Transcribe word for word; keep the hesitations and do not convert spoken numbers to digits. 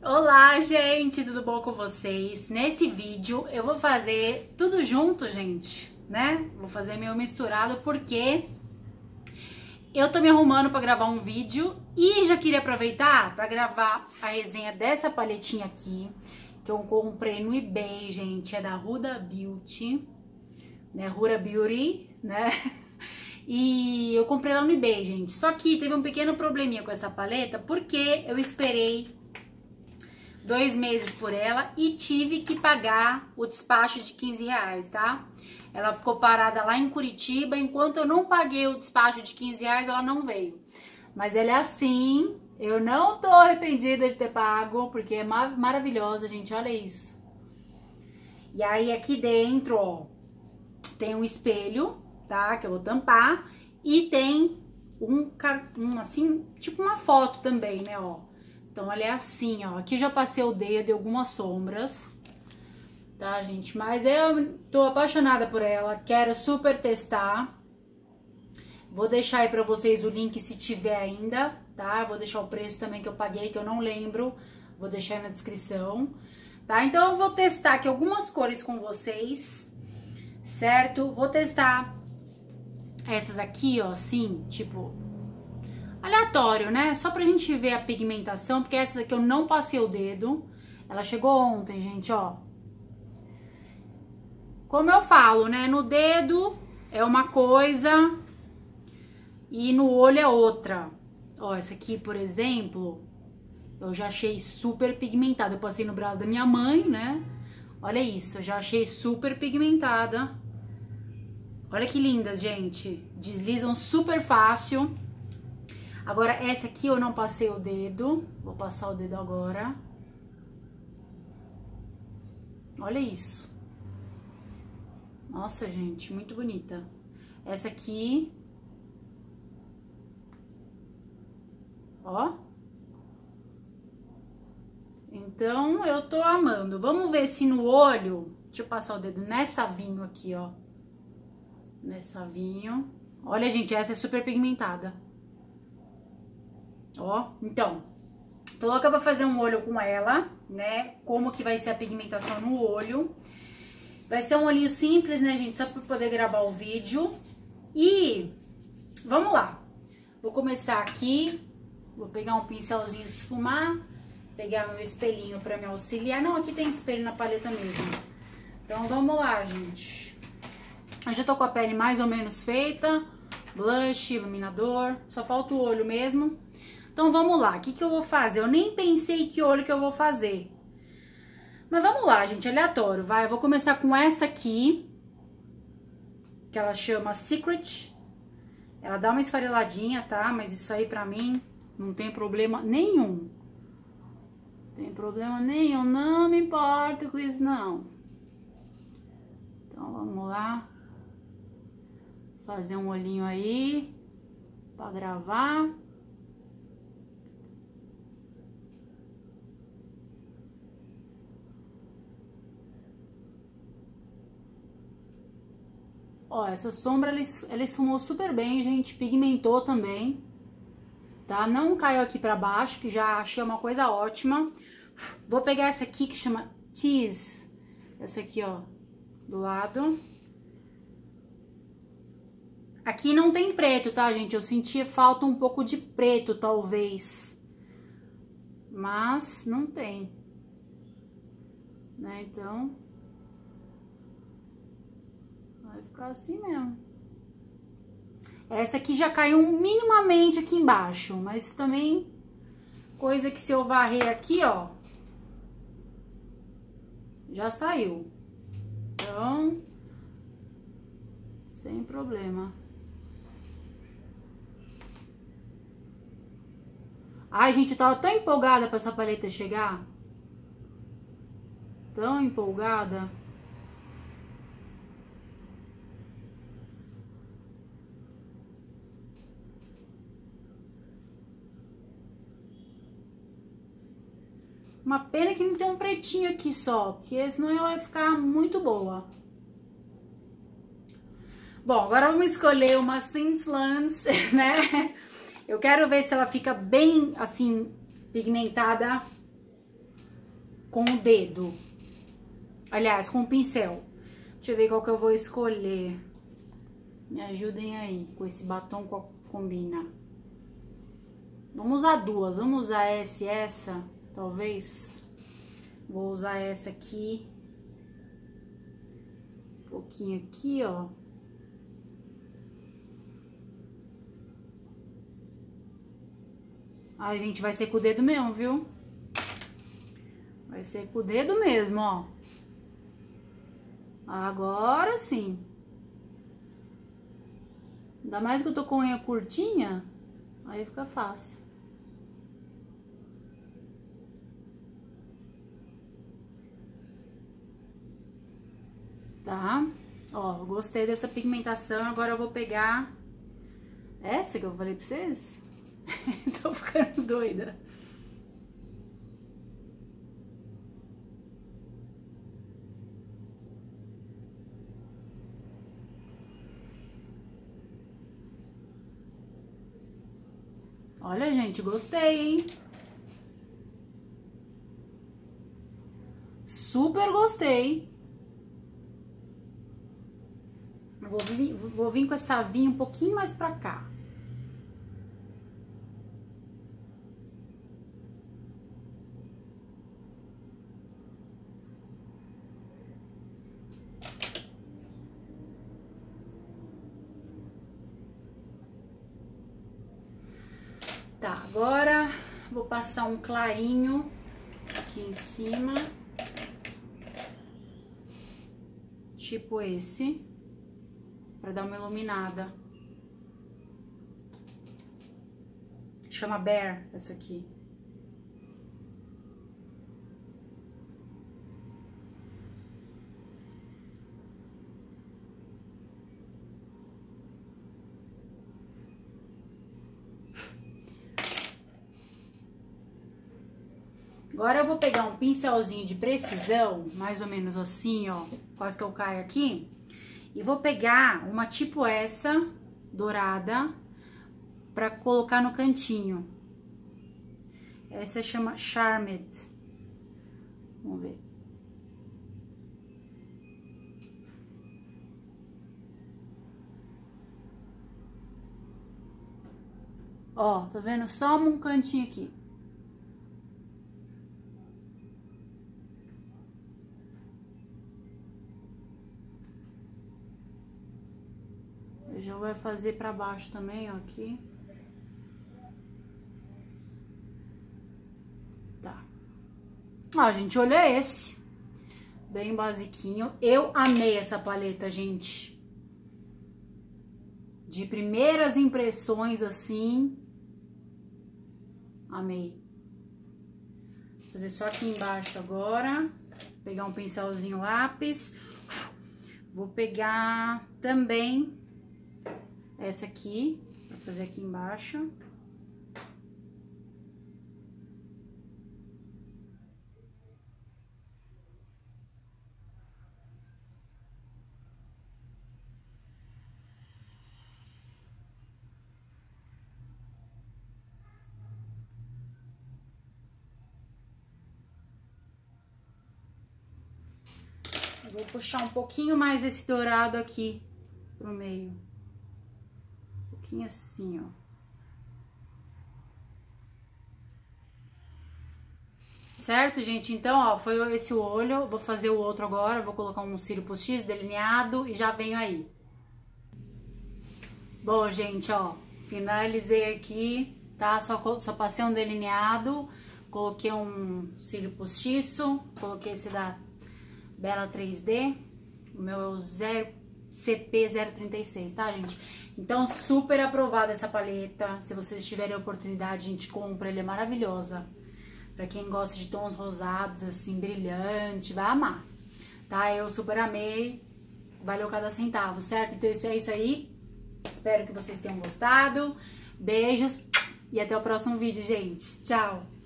Olá, gente, tudo bom com vocês? Nesse vídeo eu vou fazer tudo junto, gente, né? Vou fazer meio misturado porque eu tô me arrumando pra gravar um vídeo e já queria aproveitar pra gravar a resenha dessa paletinha aqui, que eu comprei no eBay, gente, é da Huda Beauty, né? Huda Beauty, né? E eu comprei lá no eBay, gente. Só que teve um pequeno probleminha com essa paleta, porque eu esperei dois meses por ela e tive que pagar o despacho de quinze reais, tá? Ela ficou parada lá em Curitiba, enquanto eu não paguei o despacho de quinze reais, ela não veio. Mas ela é assim, eu não tô arrependida de ter pago, porque é mar maravilhosa, gente, olha isso. E aí aqui dentro, ó, tem um espelho, tá? Que eu vou tampar, e tem um, um assim, tipo uma foto também, né, ó. Então, ela é assim, ó. Aqui já passei o dedo e algumas sombras, tá, gente? Mas eu tô apaixonada por ela, quero super testar. Vou deixar aí pra vocês o link se tiver ainda, tá? Vou deixar o preço também que eu paguei, que eu não lembro. Vou deixar aí na descrição, tá? Então, eu vou testar aqui algumas cores com vocês, certo? Vou testar essas aqui, ó, assim, tipo... aleatório, né? Só pra gente ver a pigmentação, porque essa aqui eu não passei o dedo. Ela chegou ontem, gente, ó. Como eu falo, né? No dedo é uma coisa e no olho é outra. Ó, essa aqui, por exemplo, eu já achei super pigmentada. Eu passei no braço da minha mãe, né? Olha isso, eu já achei super pigmentada. Olha que lindas, gente. Deslizam super fácil. Agora, essa aqui eu não passei o dedo. Vou passar o dedo agora. Olha isso. Nossa, gente, muito bonita. Essa aqui. Ó. Então, eu tô amando. Vamos ver se no olho... Deixa eu passar o dedo nessa vinho aqui, ó. Nessa vinho. Olha, gente, essa é super pigmentada. Ó, então, tô louca pra fazer um olho com ela, né? Como que vai ser a pigmentação no olho. Vai ser um olhinho simples, né, gente? Só pra poder gravar o vídeo. E vamos lá. Vou começar aqui. Vou pegar um pincelzinho de esfumar. Pegar meu espelhinho pra me auxiliar. Não, aqui tem espelho na paleta mesmo. Então, vamos lá, gente. Eu já tô com a pele mais ou menos feita. Blush, iluminador. Só falta o olho mesmo. Então, vamos lá. O que que eu vou fazer? Eu nem pensei que olho que eu vou fazer. Mas vamos lá, gente. Aleatório, vai. Eu vou começar com essa aqui. Que ela chama Secret. Ela dá uma esfareladinha, tá? Mas isso aí, pra mim, não tem problema nenhum. Não tem problema nenhum. Não me importo com isso, não. Então, vamos lá. Fazer um olhinho aí. Pra gravar. Ó, essa sombra, ela, ela esfumou super bem, gente, pigmentou também, tá? Não caiu aqui pra baixo, que já achei uma coisa ótima. Vou pegar essa aqui, que chama Tease, essa aqui, ó, do lado. Aqui não tem preto, tá, gente? Eu senti falta um pouco de preto, talvez, mas não tem, né? Então... vai ficar assim mesmo. Essa aqui já caiu minimamente aqui embaixo, mas também coisa que se eu varrer aqui, ó, já saiu. Então, sem problema. Ai, gente, eu tava tão empolgada pra essa paleta chegar. Tão empolgada. Uma pena que não tem um pretinho aqui só, porque senão ela vai ficar muito boa. Bom, agora vamos escolher uma Sinslands, né? Eu quero ver se ela fica bem, assim, pigmentada. com o dedo. Aliás, com o pincel. Deixa eu ver qual que eu vou escolher. Me ajudem aí com esse batom, qual combina. Vamos usar duas. Vamos usar essa e essa, talvez. Vou usar essa aqui. Um pouquinho aqui, ó. Ai, gente, vai ser com o dedo mesmo, viu? Vai ser com o dedo mesmo, ó. Agora sim. Ainda mais que eu tô com a unha curtinha, aí fica fácil. Tá? Ó, gostei dessa pigmentação, agora eu vou pegar essa que eu falei pra vocês. Tô ficando doida. Olha, gente, gostei, hein? Super gostei. Vou vir, vou vir com essa vinha um pouquinho mais pra cá. Tá, agora vou passar um clarinho aqui em cima. Tipo esse. Pra dar uma iluminada. Chama Bear, essa aqui. Agora eu vou pegar um pincelzinho de precisão, mais ou menos assim, ó, quase que eu caio aqui, e vou pegar uma tipo essa, dourada, pra colocar no cantinho. Essa chama Charmed. Vamos ver. Ó, tá vendo? Só um cantinho aqui. Já vai fazer pra baixo também, ó, aqui. Tá. Ó, gente, olha esse. Bem basiquinho. Eu amei essa paleta, gente. De primeiras impressões, assim. Amei. Vou fazer só aqui embaixo agora. Vou pegar um pincelzinho lápis. Vou pegar também essa aqui, pra fazer aqui embaixo. Eu vou puxar um pouquinho mais desse dourado aqui pro meio. Assim, ó. Certo, gente? Então, ó, foi esse o olho. Vou fazer o outro agora. Vou colocar um cílio postiço delineado e já venho aí. Bom, gente, ó, finalizei aqui, tá? Só, só passei um delineado, coloquei um cílio postiço, coloquei esse da Bella três D, o meu é o C P zero trinta e seis, tá, gente? Então, super aprovada essa paleta. Se vocês tiverem a oportunidade, a gente compra. Ela é maravilhosa. Pra quem gosta de tons rosados, assim, brilhante, vai amar. Tá? Eu super amei. Valeu cada centavo, certo? Então, isso é isso aí. Espero que vocês tenham gostado. Beijos e até o próximo vídeo, gente. Tchau!